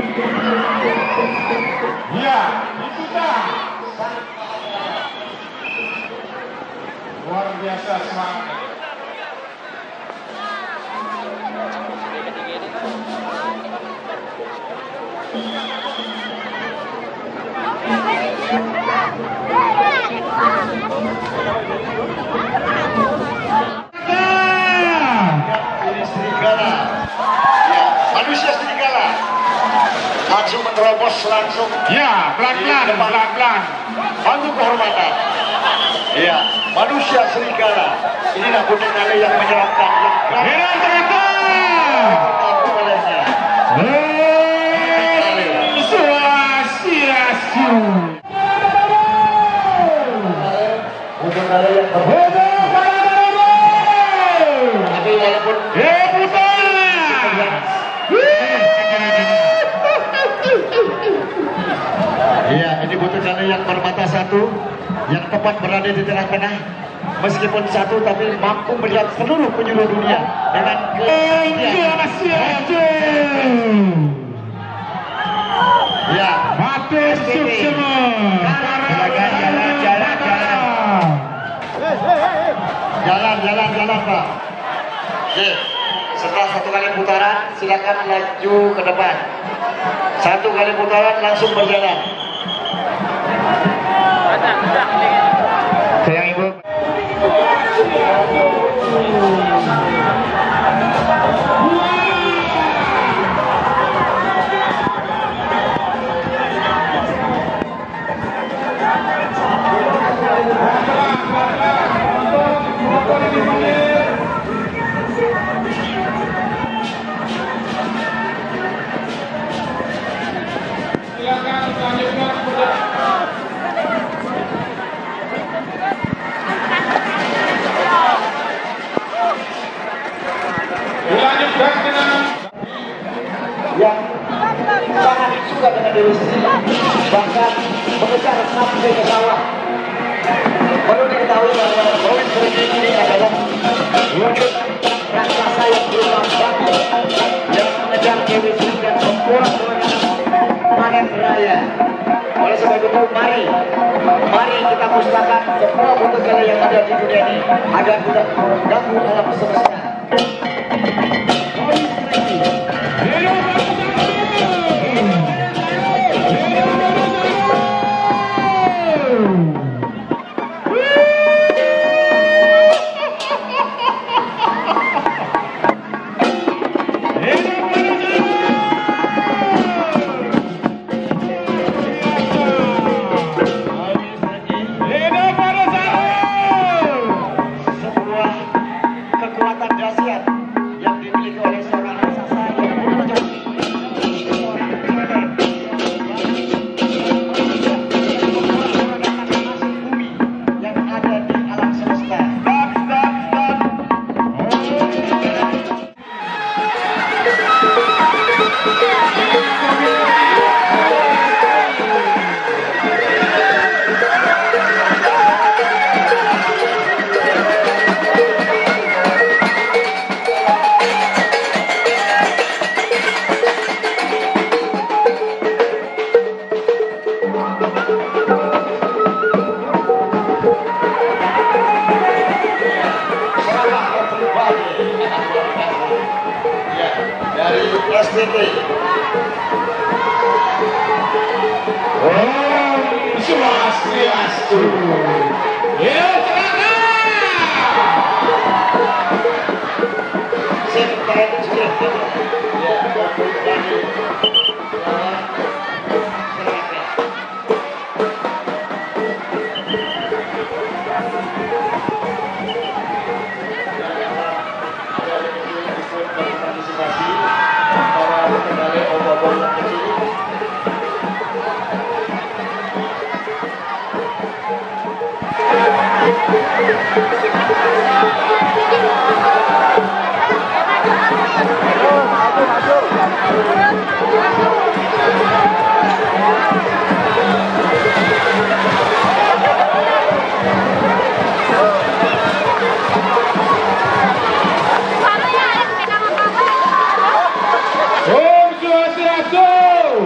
Ya, itu dah. Luar biasa semangat. Ini serigala. Ya, manusia serigala. Langsung menerobos langsung. Ya, pelan-pelan, pelan-pelan. Bantu kehormatan. Iya, manusia serigala. Inilah Butet Kale yang menyeramkan. Hilang ternyata. Aku olehnya. Swastiastu. Butet Kale yang tapi walaupun iya, ini Butet Kale yang bermata satu, yang tepat berada di tengah-tengah. Meskipun satu, tapi mampu melihat seluruh penjuru dunia dengan ya, mati semua. Jalan, Pak. Oke, setelah satu kali putaran, silakan laju ke depan. Satu kali putaran langsung berjalan. Sayang Ibu. Silakan selanjutnya dilanjutkan dengan yang sangat suka dengan Dewi Sri, bahkan mengejar sampai ke sawah. Perlu diketahui bahwa Dewi Sri ini adalah wujud raksasa yang berupa batu yang mengejar Dewi Sri dan membuat panen raya. Oleh sebab itu, mari kita musnahkan semua Butet Kale yang ada di dunia ini agar tidak mengganggu alam semesta. Dari STT. Om Swastiastu. Hidup Rangga. Saya Om Swastiastu.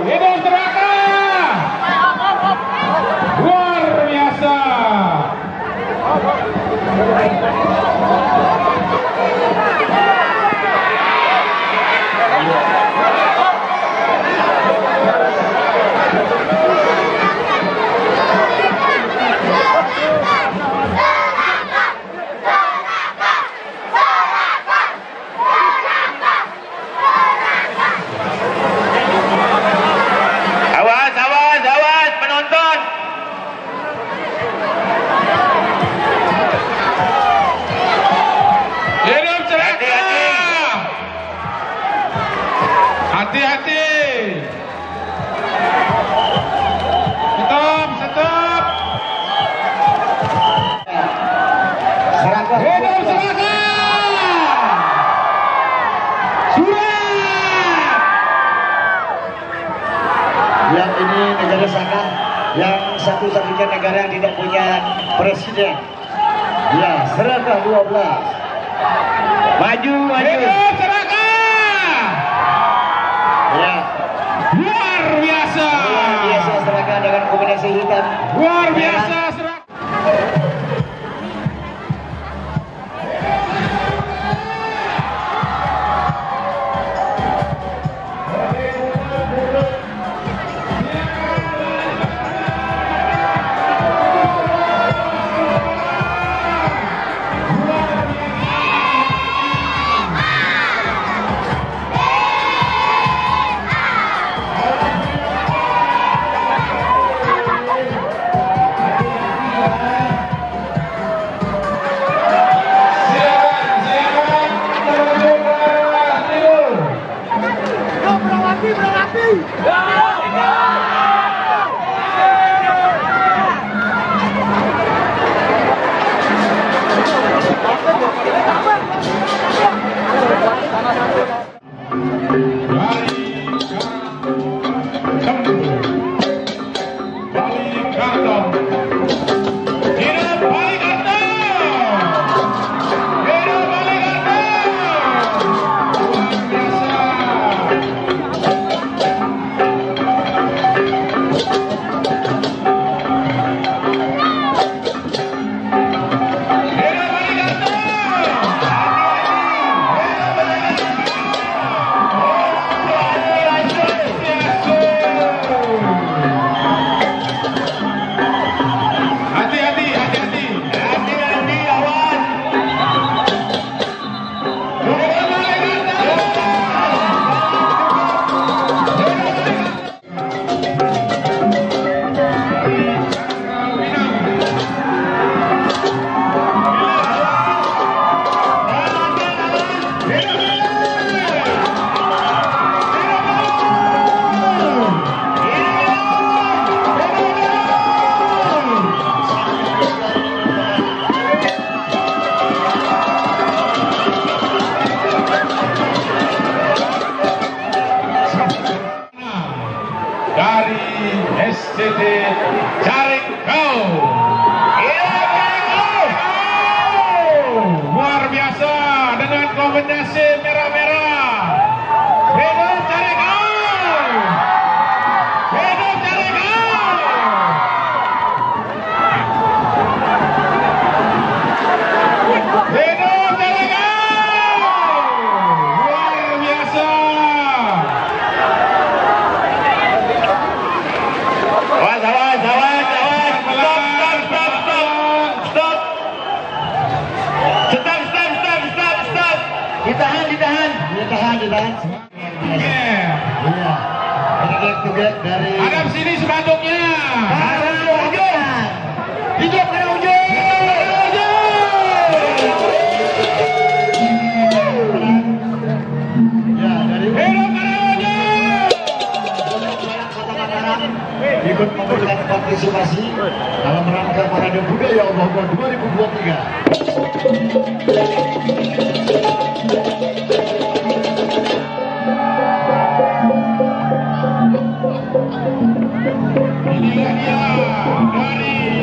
Yang ini negara sana, yang satu-satunya negara yang tidak punya presiden. Ya, Serakah 12. Maju. Serakah. Ya. Luar biasa. Luar biasa Serakah dengan kombinasi hitam. Luar biasa Serakah. STT Caringkau. Luar biasa dengan kombinasi merah-merah. Hidup Caringkau. Hidup Caringkau. Hidup Caringkau. Luar biasa. Ditahan. Iya. Dari Hadap sini sepanduknya. Hidup kena ujung. Ya, dari Hidup kena ujung. Kota Mataram ikut memberikan partisipasi dalam rangka Parade Budaya Allah 2023. Inilah dia dari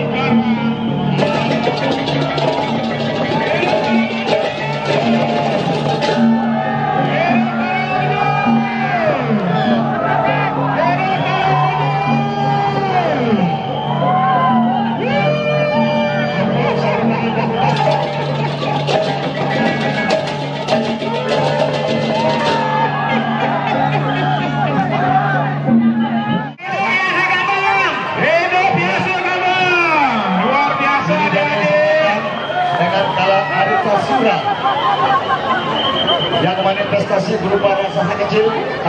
Karman.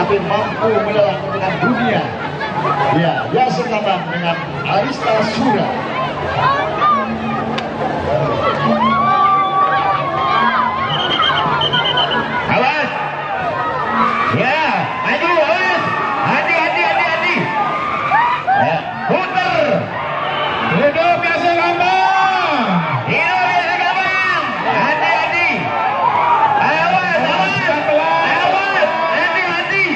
tapi mampu melawan dengan dunia. Ya, dia sekaman dengan Arista Sura. Awas. Ya, maju, awas. Hati. Ya, putar. Hidup biasa gampang. Hati. Awas. Hati.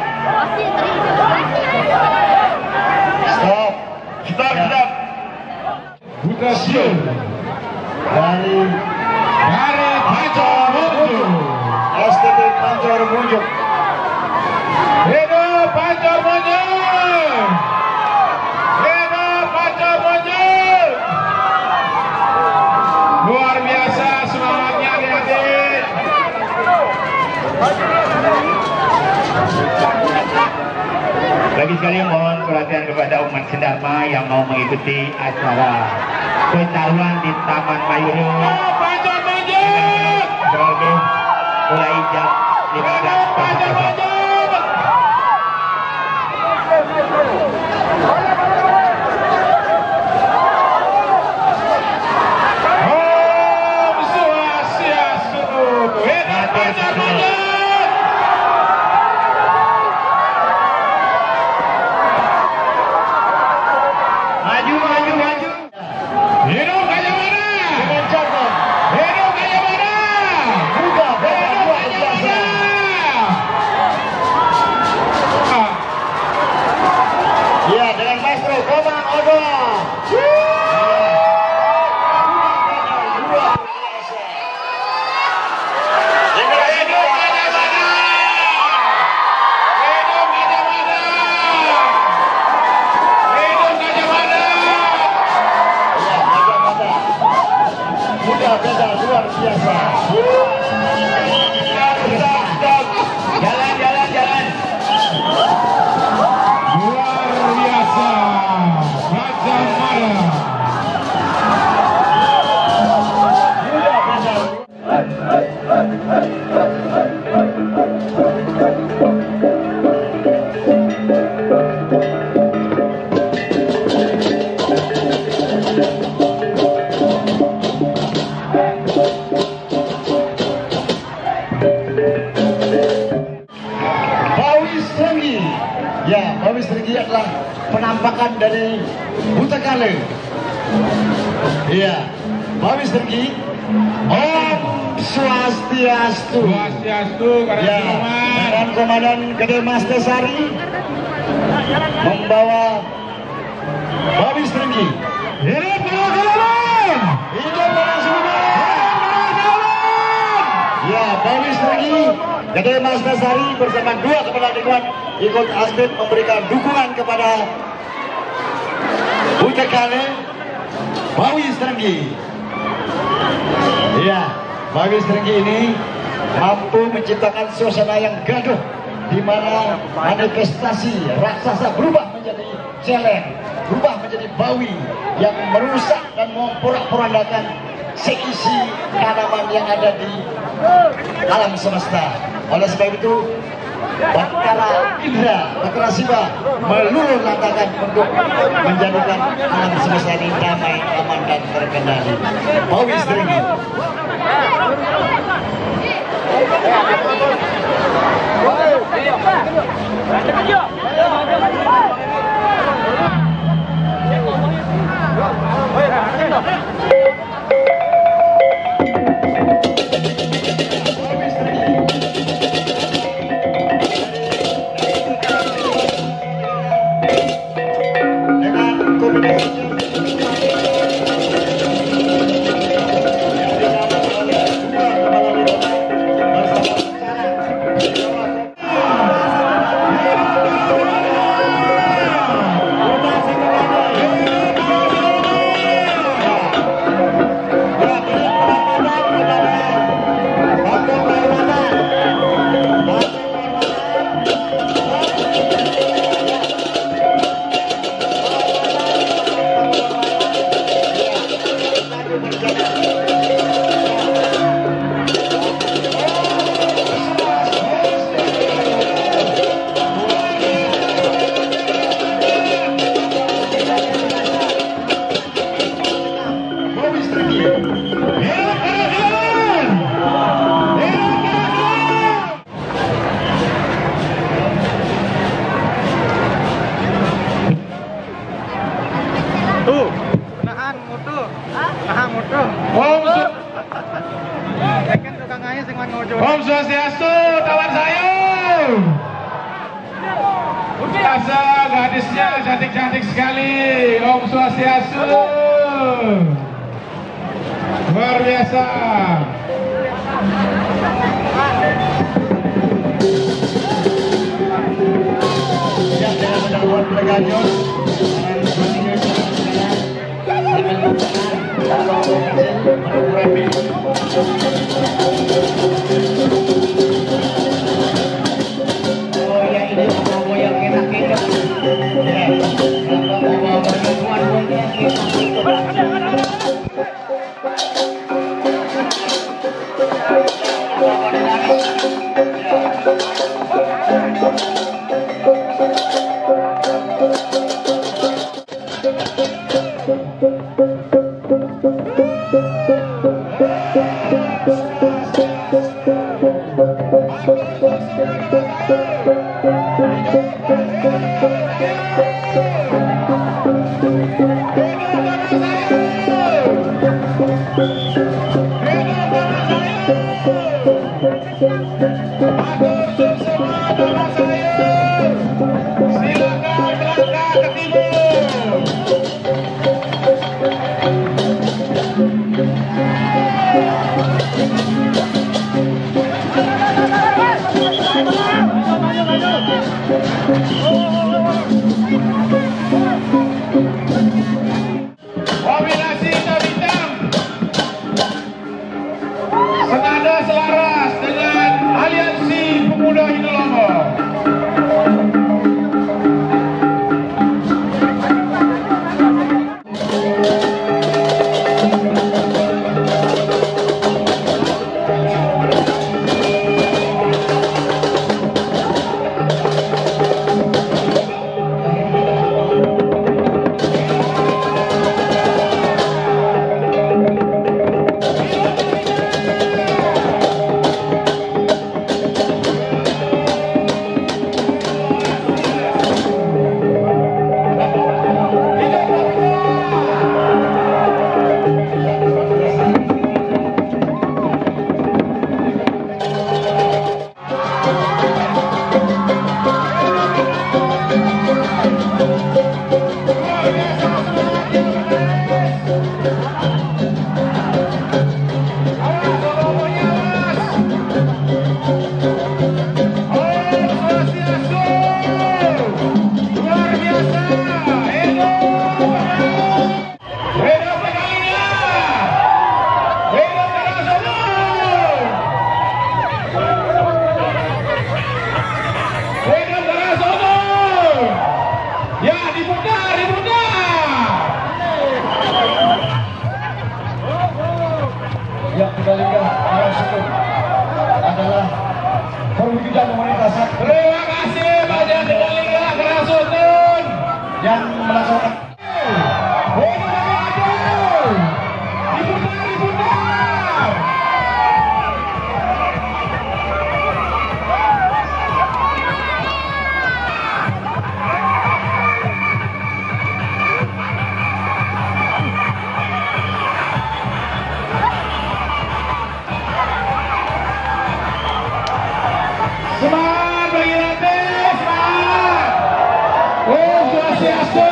Stop. Stop. Putra Sion Dari Pancor Munjuk. STB Pancor Munjuk. Hidup Pancor Munjuk. Hidup Pancor Munjuk. Luar biasa semangatnya adik-adik. Lagi sekali mohon perhatian kepada umat Sendarma yang mau mengikuti acara pentahuan di Taman Mayuru. Pancor Munjuk. Berarti mulai jam 15.00. Om Swastiastu. Hidup Pancor Munjuk. Maju. Hidup Gajah Mada. Dengan Jargon. Hidup Gajah Mada. Muda dan Hidup luar Gajah biasa. Mada. Ya, dengan Maestro Komang Odo. Luar biasa. Generasi Hidup Gajah Mada. Hidup Gajah Mada. Hidup Gajah Mada. Ya, Gajah Mada. Muda beda luar biasa. Stop. Jalan. Luar biasa. Gajah Mada. Muda beda. Bawis Tinggi. Ya, Bawis Tinggi adalah penampakan dari Buta Kale. Iya, Bawis Tinggi. Om Swastiastu. Swastiastu karena Ya, Siluman. dengan Komandan Gede Mas Desari membawa Bawis Tinggi. Hidup Siluman. Hidup para Siluman. Ya, Bawis Tinggi, Gede Mas Desari bersama dua kepala dewan ikut aktif memberikan dukungan kepada Buta Kale, Bawis Tinggi. Iya, Bawis Tinggi ini mampu menciptakan suasana yang gaduh di mana manifestasi raksasa berubah menjadi celeng, berubah menjadi bawi yang merusak dan memporak-porandakan seisi tanaman yang ada di alam semesta. Oleh sebab itu, Batara Indra, Batara Siwa meluluh lantakan untuk menjadikan alam semesta ini damai, aman dan terkendali. Bawis Tinggi. Dengan kombinasi biasa, gadisnya cantik-cantik sekali. Om Swastiastu. Luar biasa. Siap dengan pendaluan Pregajur. Oh ya, ini mau yang kita. Ya, mau tuan yang Kombinasi hitam hitam senada selaras dengan aliansi pemuda Indolombok. Yang kita lihat adalah perwujudan komunitas. Terima kasih Badan Liga Kerasutun yang melaksanakan semangat bagi Rante, semangat. Om Swastiastu.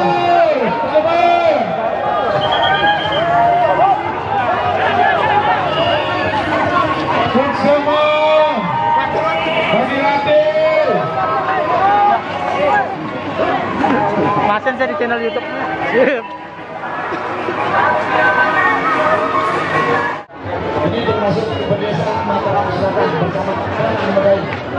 Semua bagi Rante. Masen saya di channel YouTube. ini termasuk kebiasaan masyarakat bersama Karang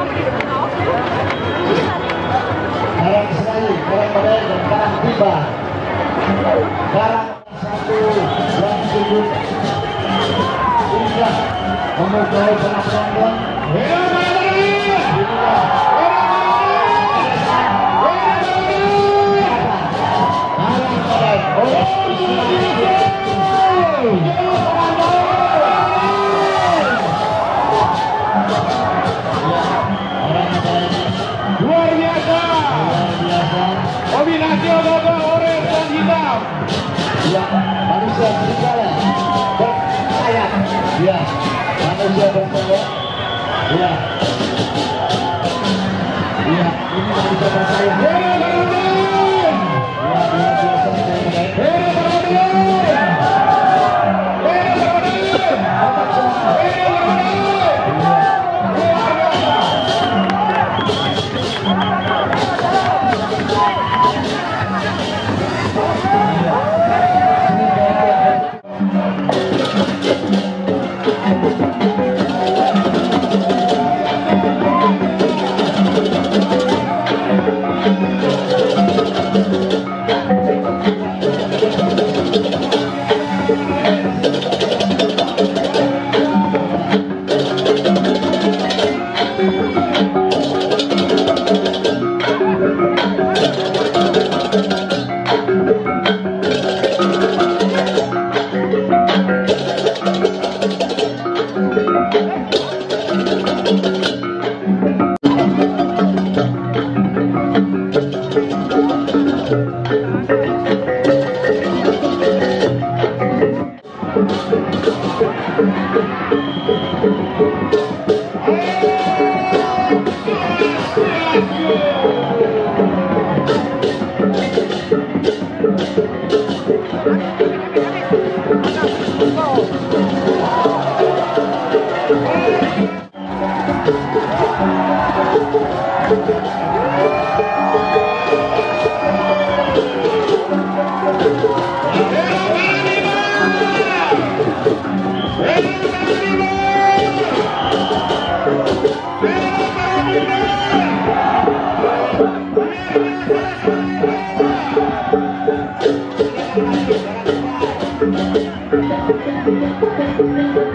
Serani, Karang Badai dan Karang Tiba. Karang 1 dan 7. Inilah memulai penampilan. Luar biasa. Kombinasi logo orange dan hitam. Ya, manusia bersayap bersayap. Ya, manusia bersayap. Ya, ya, ini manusia bersayap. Thank you.